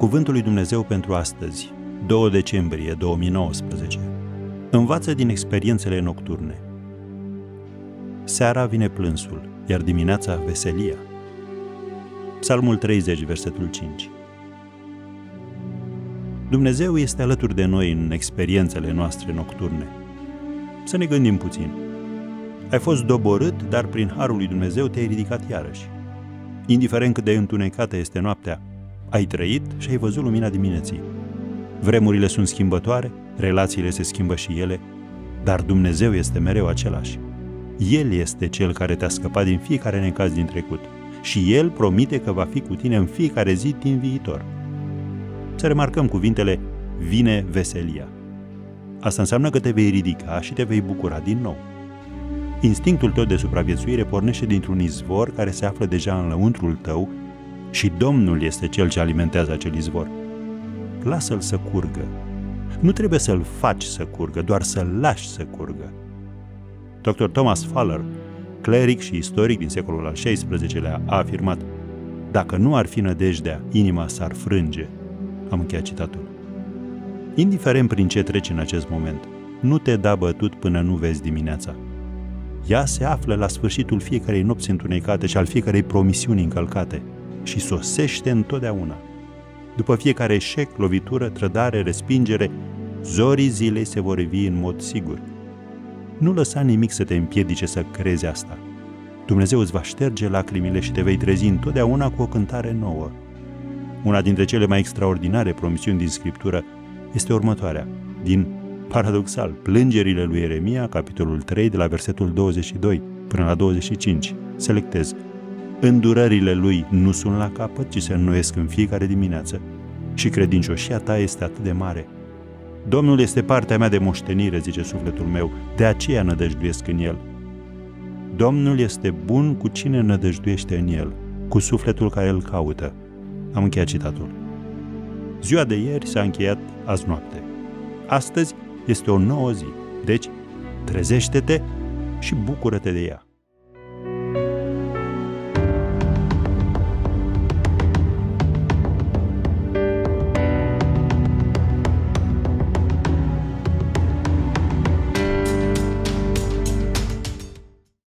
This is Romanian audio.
Cuvântul lui Dumnezeu pentru astăzi, 2 decembrie 2019. Învață din experiențele nocturne. Seara vine plânsul, iar dimineața veselia. Psalmul 30, versetul 5. Dumnezeu este alături de noi în experiențele noastre nocturne. Să ne gândim puțin. Ai fost doborât, dar prin harul lui Dumnezeu te-ai ridicat iarăși. Indiferent cât de întunecată este noaptea, ai trăit și ai văzut lumina dimineții. Vremurile sunt schimbătoare, relațiile se schimbă și ele, dar Dumnezeu este mereu același. El este Cel care te-a scăpat din fiecare necaz din trecut și El promite că va fi cu tine în fiecare zi din viitor. Să remarcăm cuvintele vine veselia. Asta înseamnă că te vei ridica și te vei bucura din nou. Instinctul tău de supraviețuire pornește dintr-un izvor care se află deja în lăuntrul tău și Domnul este Cel ce alimentează acel izvor. Lasă-l să curgă. Nu trebuie să-l faci să curgă, doar să-l lași să curgă. Dr. Thomas Fuller, cleric și istoric din secolul al XVI-lea, a afirmat: dacă nu ar fi nădejdea, inima s-ar frânge. Am încheiat citatul. Indiferent prin ce treci în acest moment, nu te da bătut până nu vezi dimineața. Ea se află la sfârșitul fiecarei nopți întunecate și al fiecarei promisiuni încălcate și sosește întotdeauna. După fiecare eșec, lovitură, trădare, respingere, zorii zilei se vor revi în mod sigur. Nu lăsa nimic să te împiedice să crezi asta. Dumnezeu îți va șterge lacrimile și te vei trezi întotdeauna cu o cântare nouă. Una dintre cele mai extraordinare promisiuni din Scriptură este următoarea, din, paradoxal, Plângerile lui Ieremia, capitolul 3, de la versetul 22 până la 25. Selectez. Îndurările lui nu sunt la capăt, ci se înnoiesc în fiecare dimineață și credincioșia ta este atât de mare. Domnul este partea mea de moștenire, zice sufletul meu, de aceea nădăjduiesc în El. Domnul este bun cu cine nădăjduiește în El, cu sufletul care îl caută. Am încheiat citatul. Ziua de ieri s-a încheiat azi noapte. Astăzi este o nouă zi, deci trezește-te și bucură-te de ea.